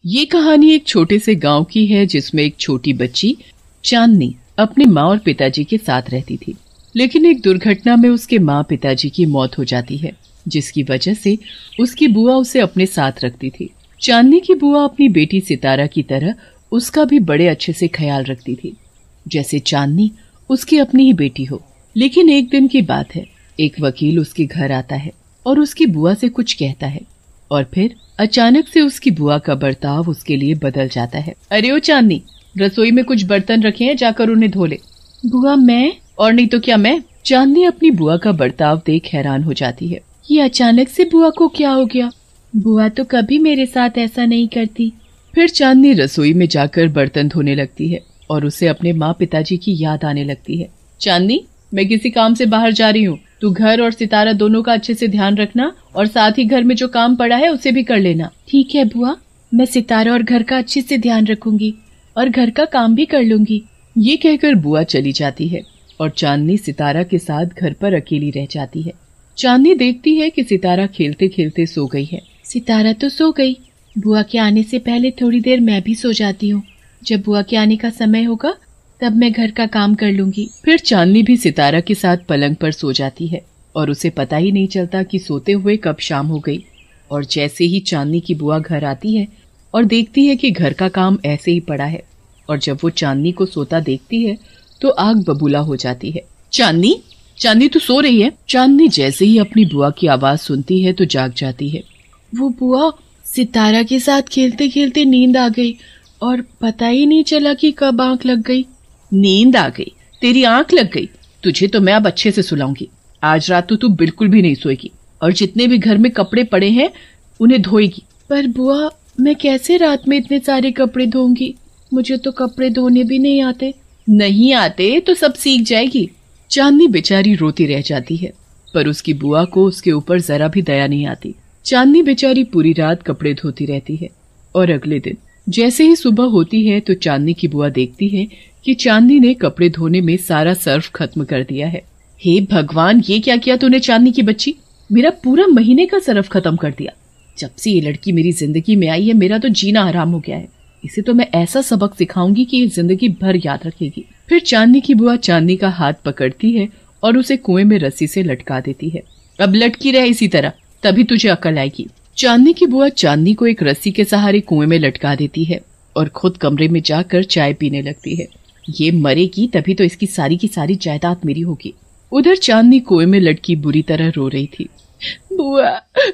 ये कहानी एक छोटे से गांव की है जिसमें एक छोटी बच्ची चांदनी अपनी माँ और पिताजी के साथ रहती थी। लेकिन एक दुर्घटना में उसके माँ पिताजी की मौत हो जाती है, जिसकी वजह से उसकी बुआ उसे अपने साथ रखती थी। चांदनी की बुआ अपनी बेटी सितारा की तरह उसका भी बड़े अच्छे से ख्याल रखती थी, जैसे चांदनी उसकी अपनी ही बेटी हो। लेकिन एक दिन की बात है, एक वकील उसके घर आता है और उसकी बुआ से कुछ कहता है और फिर अचानक से उसकी बुआ का बर्ताव उसके लिए बदल जाता है। अरे ओ चांदनी, रसोई में कुछ बर्तन रखे हैं, जाकर उन्हें धो ले। बुआ मैं? और नहीं तो क्या मैं? चांदनी अपनी बुआ का बर्ताव देख हैरान हो जाती है। ये अचानक से बुआ को क्या हो गया? बुआ तो कभी मेरे साथ ऐसा नहीं करती। फिर चांदनी रसोई में जाकर बर्तन धोने लगती है और उसे अपने माँ पिताजी की याद आने लगती है। चांदनी, मैं किसी काम से बाहर जा रही हूँ, तू घर और सितारा दोनों का अच्छे से ध्यान रखना और साथ ही घर में जो काम पड़ा है उसे भी कर लेना। ठीक है बुआ, मैं सितारा और घर का अच्छे से ध्यान रखूंगी और घर का काम भी कर लूंगी। ये कहकर बुआ चली जाती है और चांदनी सितारा के साथ घर पर अकेली रह जाती है। चांदनी देखती है कि सितारा खेलते खेलते सो गई है। सितारा तो सो गई, बुआ के आने से पहले थोड़ी देर मैं भी सो जाती हूँ। जब बुआ के आने का समय होगा तब मैं घर का काम कर लूंगी। फिर चांदनी भी सितारा के साथ पलंग पर सो जाती है और उसे पता ही नहीं चलता कि सोते हुए कब शाम हो गई। और जैसे ही चांदनी की बुआ घर आती है और देखती है कि घर का काम ऐसे ही पड़ा है, और जब वो चांदनी को सोता देखती है तो आग बबूला हो जाती है। चांदनी, चांदनी तू सो रही है? चांदनी जैसे ही अपनी बुआ की आवाज सुनती है तो जाग जाती है। वो बुआ, सितारा के साथ खेलते खेलते नींद आ गई और पता ही नहीं चला कि कब आंख लग गई। नींद आ गई? तेरी आंख लग गई? तुझे तो मैं अब अच्छे से सुलाऊंगी। आज रात तो तू बिल्कुल भी नहीं सोएगी और जितने भी घर में कपड़े पड़े हैं उन्हें धोएगी। पर बुआ, मैं कैसे रात में इतने सारे कपड़े धोऊंगी? मुझे तो कपड़े धोने भी नहीं आते। नहीं आते तो सब सीख जाएगी। चांदनी बेचारी रोती रह जाती है, पर उसकी बुआ को उसके ऊपर जरा भी दया नहीं आती। चांदनी बेचारी पूरी रात कपड़े धोती रहती है और अगले दिन जैसे ही सुबह होती है तो चांदनी की बुआ देखती है कि चांदनी ने कपड़े धोने में सारा सर्फ खत्म कर दिया है। हे भगवान, ये क्या किया तूने चांदनी की बच्ची? मेरा पूरा महीने का सर्फ खत्म कर दिया। जब से ये लड़की मेरी जिंदगी में आई है मेरा तो जीना हराम हो गया है। इसे तो मैं ऐसा सबक सिखाऊंगी कि ये जिंदगी भर याद रखेगी। फिर चांदनी की बुआ चांदनी का हाथ पकड़ती है और उसे कुएं में रस्सी से लटका देती है। अब लटकी रहे इसी तरह, तभी तुझे अकल आएगी। चांदनी की बुआ चांदनी को एक रस्सी के सहारे कुएं में लटका देती है और खुद कमरे में जाकर चाय पीने लगती है। ये मरेगी तभी तो इसकी सारी की सारी जायदाद मेरी होगी। उधर चांदनी कुएं में लटकी बुरी तरह रो रही थी। बुआ,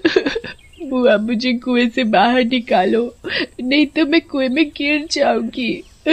बुआ मुझे कुएं से बाहर निकालो, नहीं तो मैं कुएं में गिर जाऊंगी।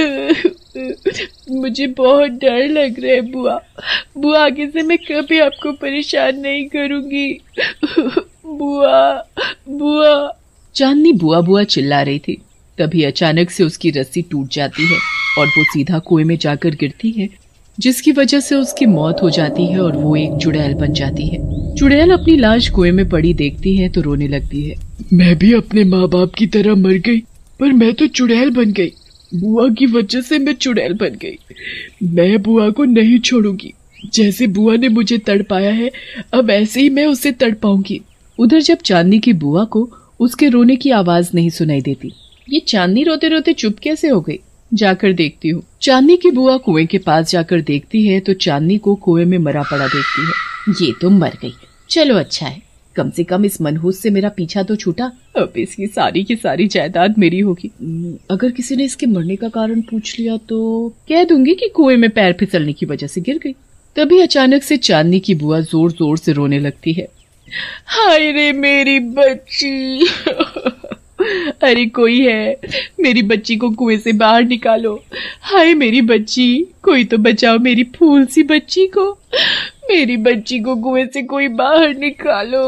मुझे बहुत डर लग रहा है बुआ। बुआ, आगे से मैं कभी आपको परेशान नहीं करूंगी। बुआ, बुआ। चांदनी बुआ बुआ चिल्ला रही थी। तभी अचानक से उसकी रस्सी टूट जाती है और वो सीधा कुएं में जाकर गिरती है, जिसकी वजह से उसकी मौत हो जाती है और वो एक चुड़ैल बन जाती है। चुड़ैल अपनी लाश कुएं में पड़ी देखती है तो रोने लगती है। मैं भी अपने माँ बाप की तरह मर गई, पर मैं तो चुड़ैल बन गई। बुआ की वजह से मैं चुड़ैल बन गई। मैं बुआ को नहीं छोड़ूंगी। जैसे बुआ ने मुझे तड़पाया है अब ऐसे ही मैं उसे तड़पाऊंगी। उधर जब चांदनी की बुआ को उसके रोने की आवाज नहीं सुनाई देती। ये चांदनी रोते रोते चुप कैसे हो गई? जाकर देखती हूँ। चांदनी की बुआ कुएं के पास जाकर देखती है तो चांदनी को कुएं में मरा पड़ा देखती है। ये तो मर गई, चलो अच्छा है, कम से कम इस मनहूस से मेरा पीछा तो छूटा। अब इसकी सारी की सारी जायदाद मेरी होगी। अगर किसी ने इसके मरने का कारण पूछ लिया तो कह दूंगी कि कुएं में पैर फिसलने की वजह से गिर गई। तभी अचानक से चांदनी की बुआ जोर जोर से रोने लगती है। हाय रे मेरी बच्ची। अरे कोई है, मेरी बच्ची को कुएं से बाहर निकालो। हाय मेरी बच्ची, कोई तो बचाओ मेरी फूल सी बच्ची को। मेरी बच्ची को कुएं से कोई बाहर निकालो।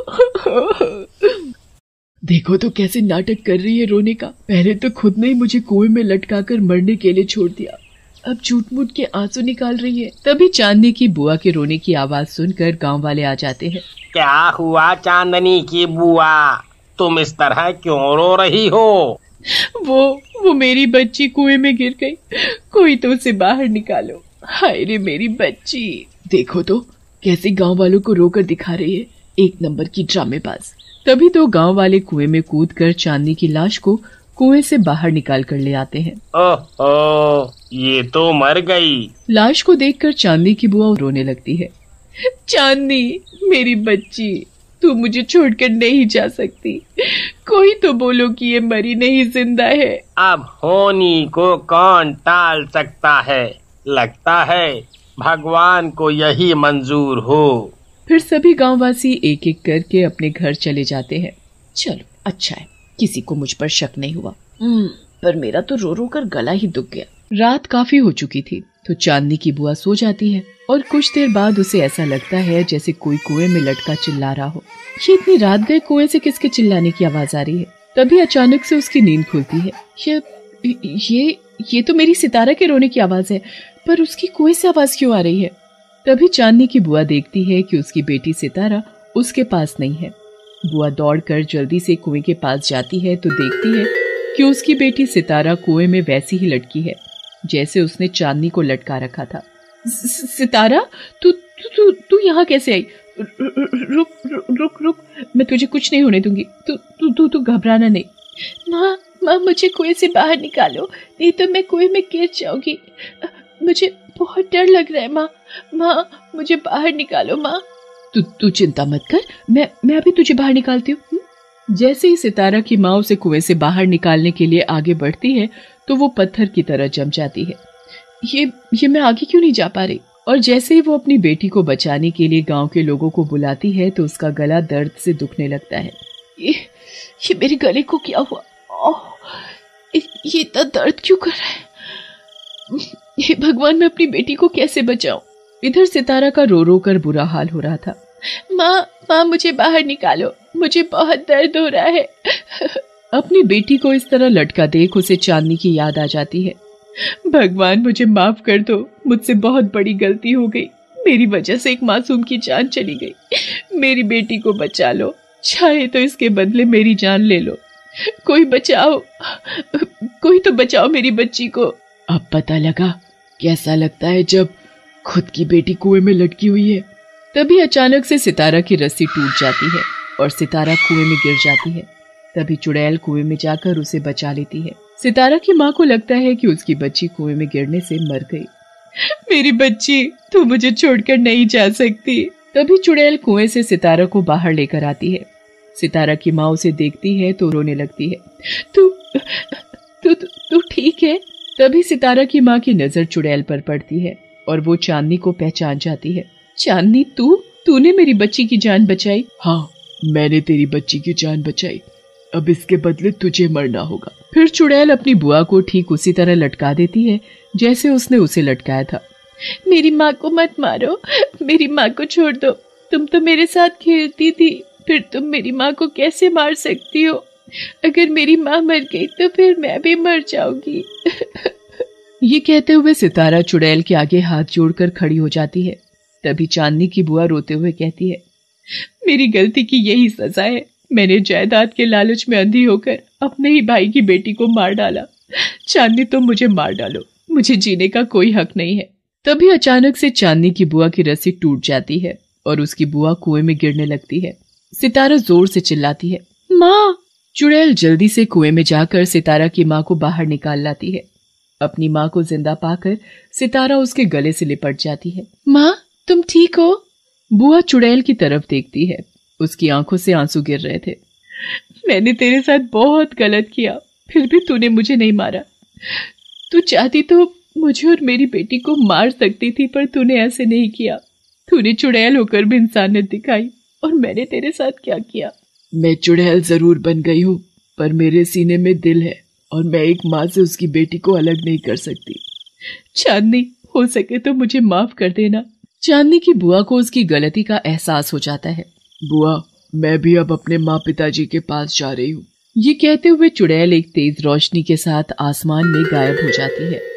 देखो तो कैसे नाटक कर रही है रोने का। पहले तो खुद ने ही मुझे कुएं में लटकाकर मरने के लिए छोड़ दिया, अब झूठ मूठ के आंसू निकाल रही है। तभी चांदनी की बुआ के रोने की आवाज सुनकर गांव वाले आ जाते हैं। क्या हुआ चांदनी की बुआ, तुम इस तरह क्यों रो रही हो? वो मेरी बच्ची कुएं में गिर गई, कोई तो उसे बाहर निकालो। हाय रे मेरी बच्ची। देखो तो कैसे गांव वालों को रोकर दिखा रही है, एक नंबर की ड्रामेबाज। तभी तो गांव वाले कुएं में कूदकर चांदनी की लाश को कुएं से बाहर निकाल कर ले आते हैं। ओह, ये तो मर गई। लाश को देखकर चांदनी की बुआ रोने लगती है। चांदनी, मेरी बच्ची, तू मुझे छोड़कर नहीं जा सकती। कोई तो बोलो कि ये मरी नहीं, जिंदा है। अब होनी को कौन टाल सकता है? लगता है भगवान को यही मंजूर हो। फिर सभी गांववासी एक एक करके अपने घर चले जाते हैं। चलो, अच्छा है, किसी को मुझ पर शक नहीं हुआ। पर मेरा तो रो रो कर गला ही दुख गया। रात काफी हो चुकी थी तो चांदनी की बुआ सो जाती है और कुछ देर बाद उसे ऐसा लगता है जैसे कोई कुएं में लटका चिल्ला रहा हो। ये इतनी रात गए, कुएं से किसके चिल्लाने की आवाज आ रही है? तभी अचानक से उसकी नींद खुलती है। ये तो मेरी सितारा के रोने की आवाज है, पर उसकी कुएं से आवाज क्यों आ रही है? तभी चांदनी की बुआ देखती है कि उसकी बेटी सितारा उसके पास नहीं है। बुआ दौड़कर जल्दी से कुएं के पास जाती है तो देखती है कि उसकी बेटी सितारा कुएं में वैसी ही लटकी है जैसे उसने चांदनी को लटका रखा था। सितारा, तू यहाँ कैसे आई? रुक रुक रुक रुक, मैं तुझे कुछ नहीं होने दूंगी। तू घबराना नहीं। माँ, मुझे कुएं से बाहर निकालो, नहीं तो मैं कुएं में गिर जाऊंगी। मुझे बहुत डर लग रहा है माँ, मुझे बाहर निकालो माँ। तू चिंता मत कर, मैं अभी तुझे बाहर निकालती हूँ। जैसे ही सितारा की माँ उसे कुएं से बाहर निकालने के लिए आगे बढ़ती है तो वो पत्थर की तरह जम जाती है। ये मैं आगे क्यों नहीं जा पा रही? और जैसे ही वो अपनी बेटी को बचाने के लिए गांव के लोगों को बुलाती है तो उसका गला दर्द से दुखने लगता है। ये मेरे गले को क्या हुआ? ये इतना दर्द क्यों कर रहा है? हे भगवान, मैं अपनी बेटी को कैसे बचाऊं? इधर सितारा का रो रो कर बुरा हाल हो रहा था। माँ, मुझे बाहर निकालो, मुझे बहुत दर्द हो रहा है। अपनी बेटी को इस तरह लटका देख उसे चांदनी की याद आ जाती है। भगवान, मुझे माफ कर दो, मुझसे बहुत बड़ी गलती हो गई। मेरी वजह से एक मासूम की जान चली गई। मेरी बेटी को बचा लो, चाहे तो इसके बदले मेरी जान ले लो। कोई तो बचाओ मेरी बच्ची को। अब पता लगा कैसा लगता है जब खुद की बेटी कुएं में लटकी हुई है। तभी अचानक से सितारा की रस्सी टूट जाती है और सितारा कुएं में गिर जाती है। तभी चुड़ैल कुएं में जाकर उसे बचा लेती है। सितारा की माँ को लगता है कि उसकी बच्ची कुएं में गिरने से मर गई। मेरी बच्ची, तू मुझे छोड़कर नहीं जा सकती। तभी चुड़ैल कुएं से सितारा को बाहर लेकर आती है। सितारा की माँ उसे देखती है तो रोने लगती है। तू ठीक है? तभी सितारा की माँ की नजर चुड़ैल पर पड़ती है और वो चांदनी को पहचान जाती है। चांदनी, तूने मेरी बच्ची की जान बचाई? हाँ, मैंने तेरी बच्ची की जान बचाई। अब इसके बदले तुझे मरना होगा। फिर चुड़ैल अपनी बुआ को ठीक उसी तरह लटका देती है जैसे उसने उसे लटकाया था। मेरी माँ को मत मारो, मेरी माँ को छोड़ दो। तुम तो मेरे साथ खेलती थी, फिर तुम मेरी माँ को कैसे मार सकती हो? अगर मेरी माँ मर गई तो फिर मैं भी मर जाऊंगी। ये कहते हुए सितारा चुड़ैल के आगे हाथ जोड़कर खड़ी हो जाती है। तभी चांदनी की बुआ रोते हुए कहती है, मेरी गलती की यही सजा है। मैंने जायदाद के लालच में अंधी होकर अपने ही भाई की बेटी को मार डाला। चांदनी, तुम मुझे मार डालो, मुझे जीने का कोई हक नहीं है। तभी अचानक से चांदनी की बुआ की रस्सी टूट जाती है और उसकी बुआ कुएं में गिरने लगती है। सितारा जोर से चिल्लाती है, माँ। चुड़ैल जल्दी से कुएं में जाकर सितारा की माँ को बाहर निकाल लाती है। अपनी माँ को जिंदा पाकर सितारा उसके गले से लिपट जाती है। माँ, तुम ठीक हो? बुआ चुड़ैल की तरफ देखती है। उसकी आंखों से आंसू गिर रहे थे। मैंने तेरे साथ बहुत गलत किया, फिर भी तूने मुझे नहीं मारा। तू चाहती तो मुझे और मेरी बेटी को मार सकती थी, पर तूने ऐसे नहीं किया। तूने चुड़ैल होकर भी इंसानियत दिखाई, और मैंने तेरे साथ क्या किया? मैं चुड़ैल जरूर बन गई हूँ, पर मेरे सीने में दिल है और मैं एक माँ से उसकी बेटी को अलग नहीं कर सकती। चांदनी, हो सके तो मुझे माफ कर देना। चांदनी की बुआ को उसकी गलती का एहसास हो जाता है। बुआ, मैं भी अब अपने माँ पिताजी के पास जा रही हूँ। ये कहते हुए चुड़ैल एक तेज रोशनी के साथ आसमान में गायब हो जाती है।